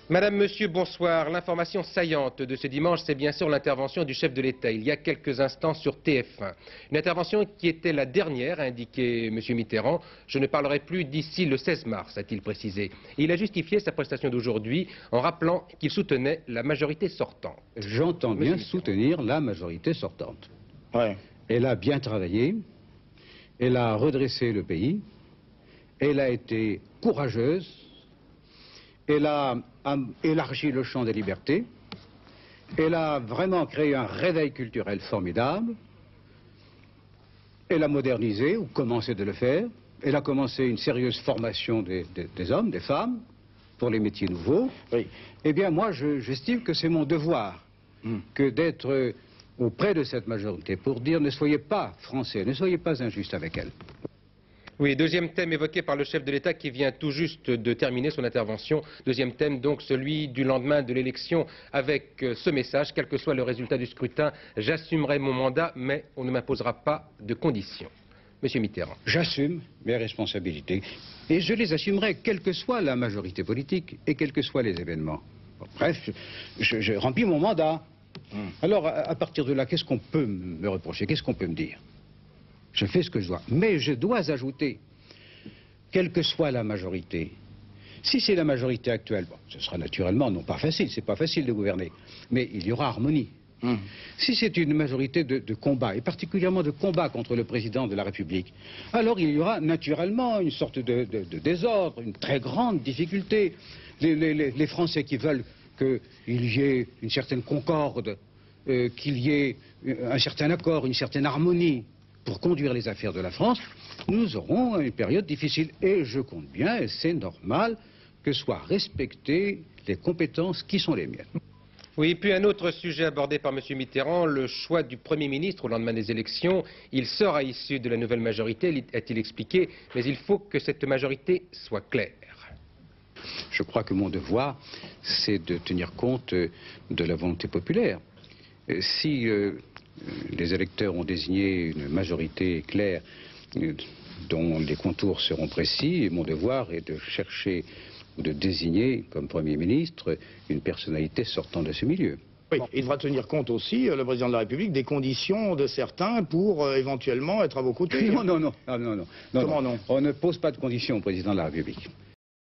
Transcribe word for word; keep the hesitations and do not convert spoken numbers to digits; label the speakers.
Speaker 1: Madame, Monsieur, bonsoir. L'information saillante de ce dimanche, c'est bien sûr l'intervention du chef de l'État, il y a quelques instants sur T F un. Une intervention qui était la dernière, a indiqué M. Mitterrand. Je ne parlerai plus d'ici le seize mars, a-t-il précisé. Et il a justifié sa prestation d'aujourd'hui en rappelant qu'il soutenait la majorité sortante.
Speaker 2: J'entends bien soutenir la majorité sortante. Ouais. Elle a bien travaillé, elle a redressé le pays, elle a été courageuse, elle a élargi le champ des libertés, elle a vraiment créé un réveil culturel formidable, elle a modernisé, ou commencé de le faire, elle a commencé une sérieuse formation des, des, des hommes, des femmes, pour les métiers nouveaux. Oui. Eh bien, moi, j'estime que c'est mon devoir mm. que d'être auprès de cette majorité pour dire ne soyez pas français, ne soyez pas injustes avec elle.
Speaker 1: Oui, deuxième thème évoqué par le chef de l'État qui vient tout juste de terminer son intervention. Deuxième thème, donc, celui du lendemain de l'élection avec ce message, quel que soit le résultat du scrutin, j'assumerai mon mandat, mais on ne m'imposera pas de conditions. Monsieur Mitterrand.
Speaker 2: J'assume mes responsabilités et je les assumerai, quelle que soit la majorité politique et quels que soient les événements. Bon, bref, je, je remplis mon mandat. Hum. Alors, à, à partir de là, qu'est-ce qu'on peut me reprocher? Qu'est-ce qu'on peut me dire? Je fais ce que je dois. Mais je dois ajouter, quelle que soit la majorité, si c'est la majorité actuelle, bon, ce sera naturellement non pas facile, c'est pas facile de gouverner, mais il y aura harmonie. Mmh. Si c'est une majorité de, de combat, et particulièrement de combat contre le président de la République, alors il y aura naturellement une sorte de, de, de désordre, une très grande difficulté. Les, les, les Français qui veulent qu'il y ait une certaine concorde, euh, qu'il y ait un certain accord, une certaine harmonie, pour conduire les affaires de la France, nous aurons une période difficile. Et je compte bien, et c'est normal, que soient respectées les compétences qui sont les miennes.
Speaker 1: Oui, puis un autre sujet abordé par M. Mitterrand, le choix du Premier ministre au lendemain des élections. Il sera issu de la nouvelle majorité, a-t-il expliqué, mais il faut que cette majorité soit claire.
Speaker 2: Je crois que mon devoir, c'est de tenir compte de la volonté populaire. Si... Euh, les électeurs ont désigné une majorité claire dont les contours seront précis, et mon devoir est de chercher ou de désigner comme Premier ministre une personnalité sortant de ce milieu.
Speaker 3: Oui, il devra tenir compte aussi, le président de la République, des conditions de certains pour euh, éventuellement être à vos côtés.
Speaker 2: Non, non, non, non, non, non.
Speaker 3: Comment non,
Speaker 2: non On ne pose pas de conditions au président de la République.